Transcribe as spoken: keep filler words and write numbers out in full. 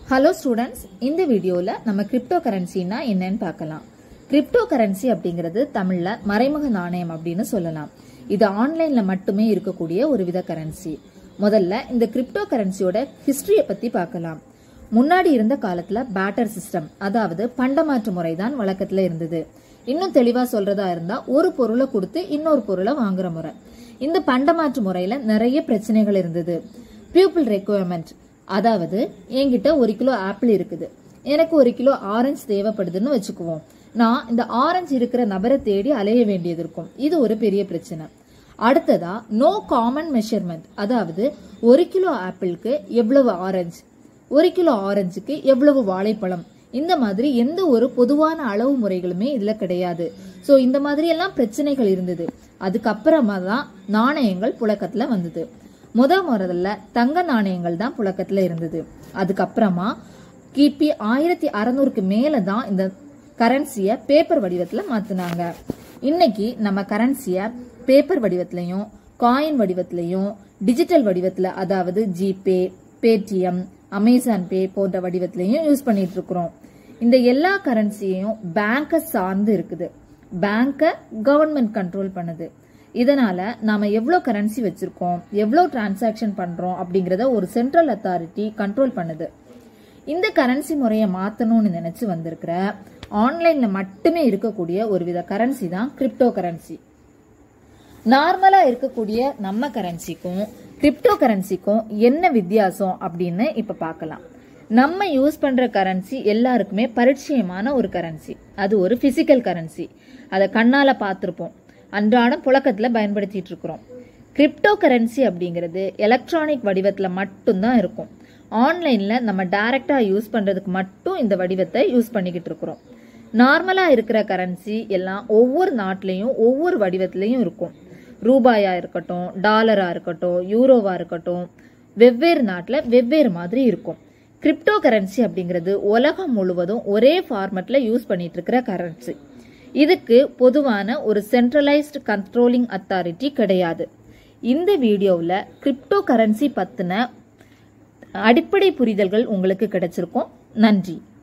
Hello students, இந்த வீடியோல நம்ம கிரிப்டோ கரன்சினா என்னன்னு பார்க்கலாம். கிரிப்டோ கரன்சி அப்படிங்கிறது தமிழ்ல மறைமுக நாணயம் அப்படின்னு சொல்லலாம். இது ஆன்லைன்ல மட்டுமே இருக்கக்கூடிய ஒரு வித கரன்சி. முதல்ல இந்த கிரிப்டோ கரன்சியோட ஹிஸ்டரிய பத்தி பார்க்கலாம். முன்னாடி இருந்த காலத்துல பேட்டர் சிஸ்டம், அதாவது பண்டமாற்று முறை தான் வழக்கத்துல இருந்தது. இன்னும் தெளிவா சொல்றதா இருந்தா ஒரு பொருளை கொடுத்து இன்னொரு பொருளை வாங்குற முறை. இந்த பண்டமாற்று முறையில நிறைய பிரச்சனைகள் இருந்தது. பீப்புள் ரெக்குவயர்மெண்ட், அதாவது என்கிட்ட ஒரு கிலோ ஆப்பிள் இருக்குது, எனக்கு ஒரு கிலோ ஆரஞ்சு தேவைப்படுதுன்னு வச்சுக்குவோம். நான் இந்த ஆரஞ்சு இருக்கிற நபரை தேடி அலைய வேண்டியது இருக்கும். இது ஒரு பெரிய பிரச்சனை. அடுத்ததா நோ காமன் மெஷர்மெண்ட், அதாவது ஒரு கிலோ ஆப்பிளுக்கு எவ்வளவு ஆரஞ்சு, ஒரு கிலோ ஆரஞ்சுக்கு எவ்வளவு வாழைப்பழம், இந்த மாதிரி எந்த ஒரு பொதுவான அளவு முறைகளுமே இதுல கிடையாது. சோ இந்த மாதிரி எல்லாம் பிரச்சனைகள் இருந்தது. அதுக்கப்புறமா தான் நாணயங்கள் புழக்கத்துல வந்தது. முத முதல்ல தங்க நாணயங்கள் தான் புழக்கத்துல இருந்தது. அதுக்கப்புறமா கிபி ஆயிரத்தி அறுநூறுக்கு மேலதான் இந்த கரன்சிய பேப்பர் வடிவத்துல மாத்தினாங்க. இன்னைக்கு நம்ம கரன்சிய பேப்பர் வடிவத்திலையும் காயின் வடிவத்திலையும் டிஜிட்டல் வடிவத்துல, அதாவது ஜிபே, பேடிஎம், அமேசான் பே போன்ற வடிவத்திலையும் யூஸ் பண்ணிட்டு இருக்கிறோம். இந்த எல்லா கரன்சியையும் பேங்க சார்ந்து இருக்குது. பேங்க கவர்மெண்ட் கண்ட்ரோல் பண்ணுது. இதனால நாம எவ்வளவு கரன்சி வச்சிருக்கோம், எவ்வளவு டிரான்சாக்சன் பண்றோம் அப்படிங்கறத ஒரு சென்ட்ரல் அத்தாரிட்டி கண்ட்ரோல் பண்ணுது. இந்த கரன்சி முறையை மாத்தணும்னு நினைச்சு வந்திருக்கிற ஆன்லைன்ல மட்டுமே இருக்கக்கூடிய ஒரு வித கரன்சி தான் கிரிப்டோ கரன்சி. நார்மலா இருக்கக்கூடிய நம்ம கரன்சிக்கும் கிரிப்டோ கரன்சிக்கும் என்ன வித்தியாசம் அப்படின்னு இப்ப பார்க்கலாம். நம்ம யூஸ் பண்ற கரன்சி எல்லாருக்குமே பரிச்சயமான ஒரு கரன்சி. அது ஒரு பிசிக்கல் கரன்சி. அதை கண்ணால பார்த்திருப்போம், அன்றாடம் புழக்கத்துல பயன்படுத்திட்டு இருக்கிறோம். கிரிப்டோ கரன்சி அப்படிங்கிறது எலக்ட்ரானிக் வடிவத்துல மட்டும்தான் இருக்கும். ஆன்லைன்ல நம்ம டைரக்டா யூஸ் பண்றதுக்கு மட்டும் இந்த வடிவத்தை யூஸ் பண்ணிக்கிட்டு இருக்கிறோம். நார்மலா இருக்கிற கரன்சி எல்லாம் ஒவ்வொரு நாட்டிலையும் ஒவ்வொரு வடிவத்திலையும் இருக்கும். ரூபாயா இருக்கட்டும், டாலரா இருக்கட்டும், யூரோவா இருக்கட்டும், வெவ்வேறு நாட்டுல வெவ்வேறு மாதிரி இருக்கும். கிரிப்டோ கரன்சி அப்படிங்கிறது உலகம் முழுவதும் ஒரே ஃபார்மட்ல யூஸ் பண்ணிட்டு இருக்கிற கரன்சி. இதுக்கு பொதுவான ஒரு சென்ட்ரலைஸ்டு கண்ட்ரோலிங் அத்தாரிட்டி கிடையாது. இந்த வீடியோவில் கிரிப்டோ கரன்சி பத்தின அடிப்படை புரிதல்கள் உங்களுக்கு கிடைச்சிருக்கும். நன்றி.